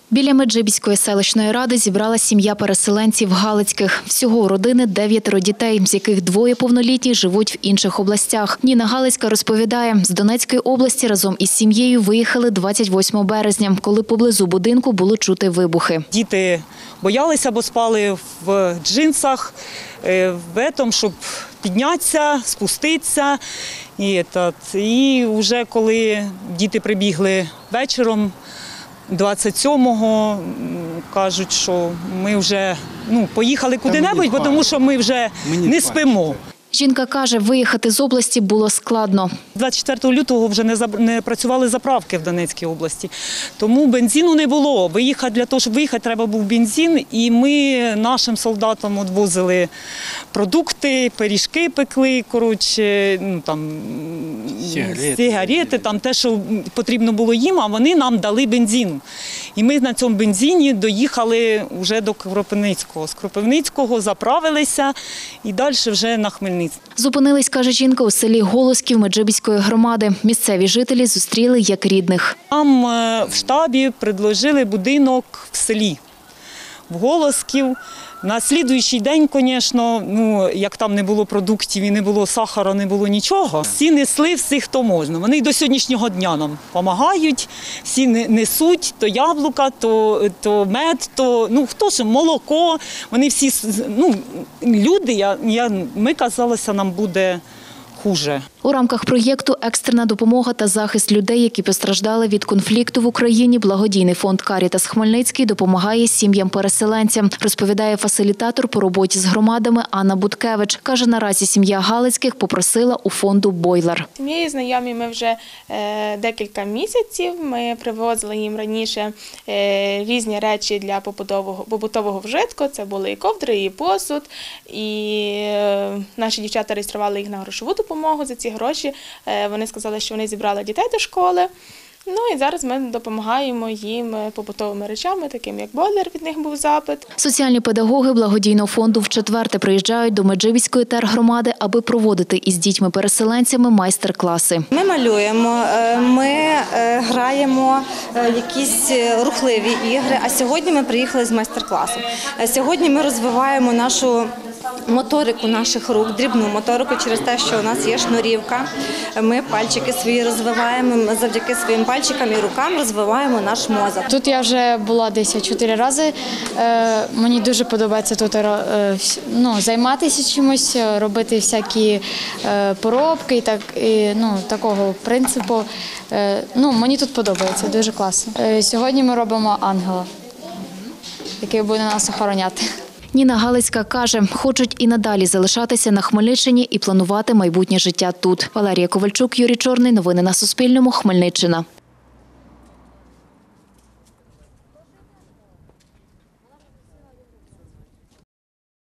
Біля Меджибіської селищної ради зібрала сім'я переселенців Галицьких. Всього у родини 9 дітей, з яких 2 повнолітні живуть в інших областях. Ніна Галицька розповідає, з Донецької області разом із сім'єю виїхали 28 березня, коли поблизу будинку було чути вибухи. Діти боялися, бо спали в джинсах, щоб піднятися, спуститися. І вже коли діти прибігли вечором, 27-го, кажуть, що ми вже поїхали куди-небудь, тому що ми вже не спимо. Жінка каже, виїхати з області було складно. 24 лютого вже не працювали заправки в Донецькій області, тому бензину не було. Для того, щоб виїхати, треба був бензин, і ми нашим солдатам відвозили продукти, пиріжки пекли, сигарети, те, що потрібно було їм, а вони нам дали бензин. І ми на цьому бензині доїхали вже до Кропивницького. З Кропивницького заправилися і далі вже на Хмельницький. Зупинились, каже жінка, у селі Голосків Меджибіської громади. Місцеві жителі зустріли як рідних. Нам в штабі предложили будинок в селі, в Голосків. На слідуючий день, звісно, як там не було продуктів і не було сахара, не було нічого, всі несли всіх, хто можна. Вони до сьогоднішнього дня нам допомагають, всі несуть то яблука, то мед, хто ж, молоко. Вони всі, люди, ми казалося, нам буде хуже. У рамках проєкту «Екстрена допомога та захист людей, які постраждали від конфлікту в Україні» благодійний фонд «Карітас Хмельницький» допомагає сім'ям-переселенцям, розповідає фасилітатор по роботі з громадами Анна Буткевич. Каже, наразі сім'я Галицьких попросила у фонду бойлер. Сім'єю знайомі ми вже декілька місяців. Ми привозили їм раніше різні речі для побутового вжитку. Це були і ковдри, і посуд. І наші дівчата реєстрували їх на грошову допомогу. За ці гроші вони сказали, що вони зібрали дітей до школи. І зараз ми допомагаємо їм побутовими речами, таким як бойлер, від них був запит. Соціальні педагоги благодійного фонду вчетверте приїжджають до Меджибіської тергромади, аби проводити із дітьми-переселенцями майстер-класи. Ми малюємо, ми граємо якісь рухливі ігри, а сьогодні ми приїхали з майстер-класом. Сьогодні ми розвиваємо нашу моторику наших рук, дрібну моторику через те, що у нас є шнурівка. Ми пальчики свої розвиваємо, завдяки своїм пальчикам і рукам розвиваємо наш мозок. Тут я вже була десь 4 рази. Мені дуже подобається тут займатися чимось, робити всякі поробки і такого принципу. Мені тут подобається, дуже класно. Сьогодні ми робимо ангела, який буде нас охороняти. Ніна Галицька каже, хочуть і надалі залишатися на Хмельниччині і планувати майбутнє життя тут. Валерія Ковальчук, Юрій Чорний. Новини на Суспільному. Хмельниччина.